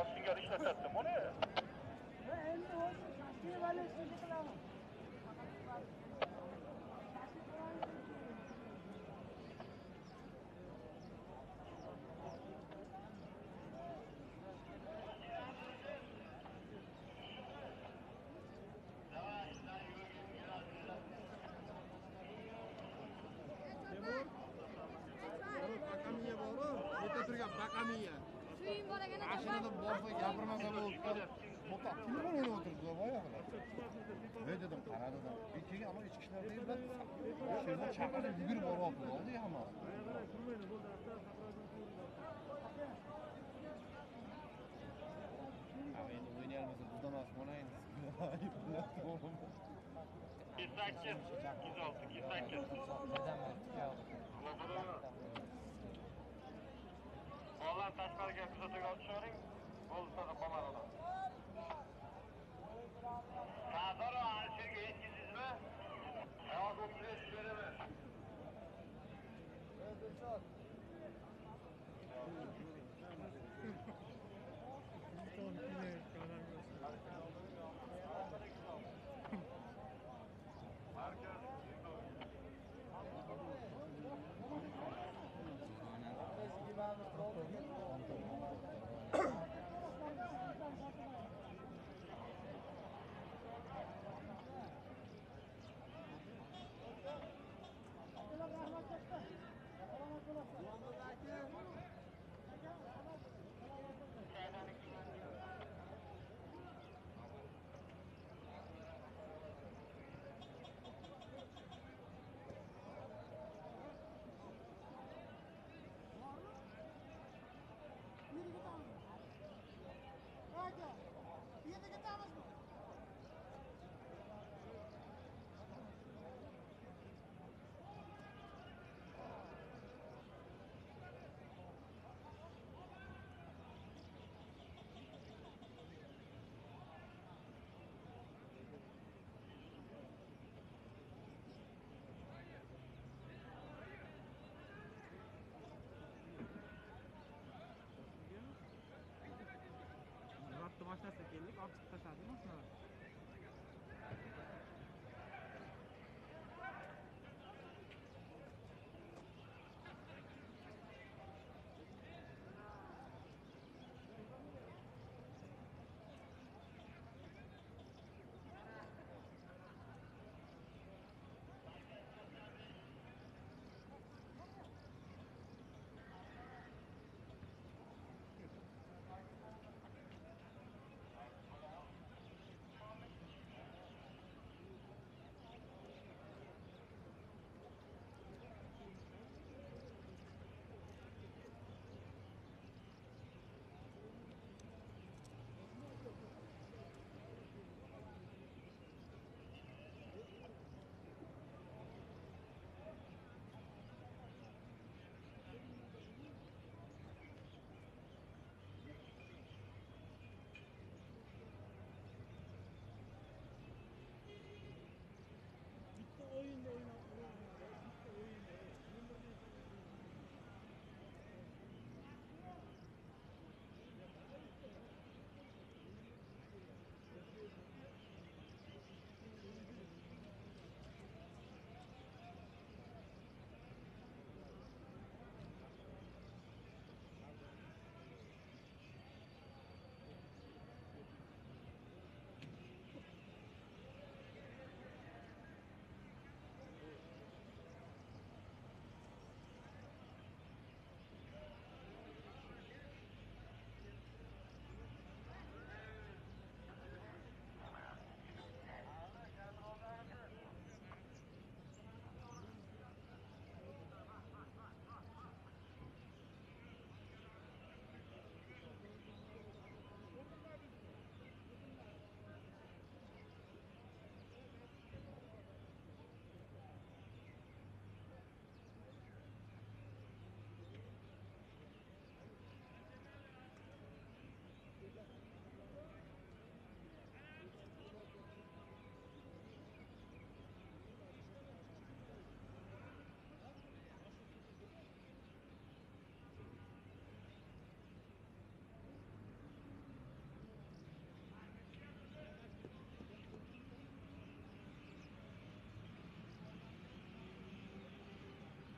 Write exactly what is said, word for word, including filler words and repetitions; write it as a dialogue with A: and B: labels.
A: singari ishlatyapti buni.
B: Endi o'zi festivalni ishini qilaman.
C: Bakamiya bor-ku, yerda turgan bakamiya.
D: Suyim bor ekan.
C: Mashinada borsa gapirmasa bo'lib qolib, motor pul o'ynab o'tiribdi boyaqilar. Men dedim, qaradim. Keyin ana ichki ishlar deydilar. Sherdan chaqirib yugurib boryapti, oldi hammasi. Ama endi o'ynayolmasa bizdan oshib o'ynaymiz.
A: yuz sakkiz, yuz olti, yuz sakkiz. Oğlan tashqariga kuzatuga olib chiqaring. Bo'lsa qo'maradi. Sardor Alisherga yetkazingizmi? Yo'q, o'tirish beraman.
E: Mashinasida keldik, olib chiqib tashladimi?